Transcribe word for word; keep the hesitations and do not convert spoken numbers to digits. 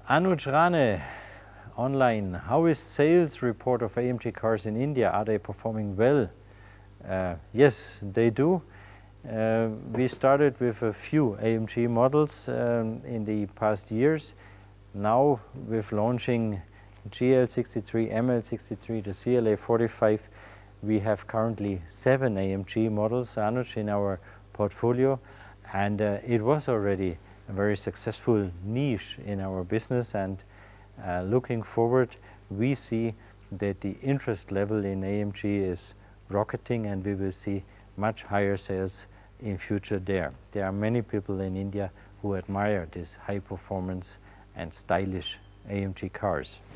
Anuj Rane, online. How is sales report of A M G cars in India? Are they performing well? Uh, yes, they do. Uh, we started with a few A M G models um, in the past years. Now with launching G L sixty-three, M L sixty-three, the C L A forty-five, we have currently seven A M G models, Anuj, in our portfolio, and uh, it was already a very successful niche in our business, and uh, looking forward we see that the interest level in A M G is rocketing, and we will see much higher sales in future there. There are many people in India who admire this high performance and stylish A M G cars.